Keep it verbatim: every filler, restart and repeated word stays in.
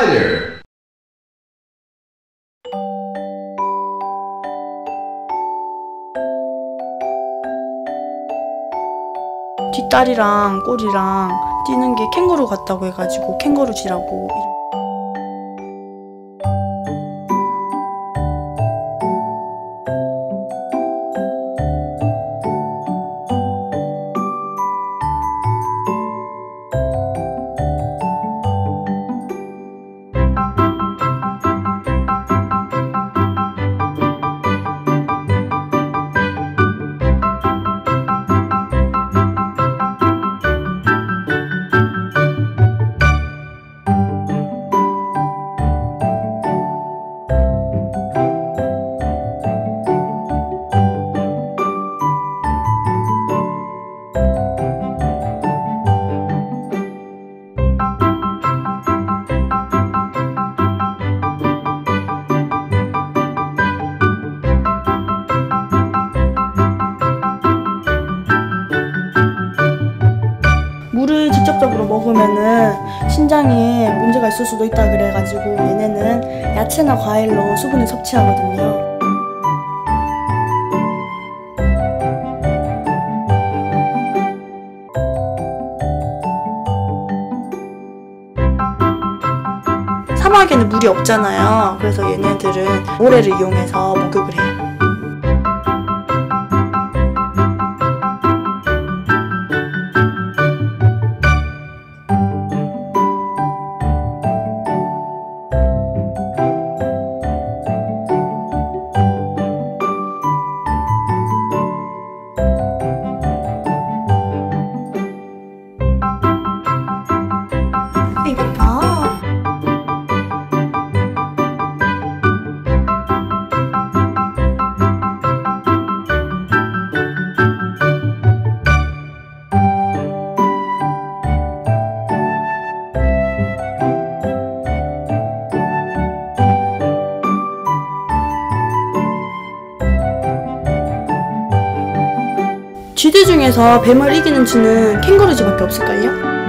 spider. 뒷다리랑 꼬리랑 뛰는 게 캥거루 같다고 해가지고 캥거루쥐라고 이름. 물을 직접적으로 먹으면은 신장에 문제가 있을 수도 있다 그래가지고 얘네는 야채나 과일로 수분을 섭취하거든요. 사막에는 물이 없잖아요. 그래서 얘네들은 모래를 이용해서 목욕을 해요. 이거 봐. 쥐들 중에서 뱀을 이기는 쥐는 캥거루쥐밖에 없을걸요?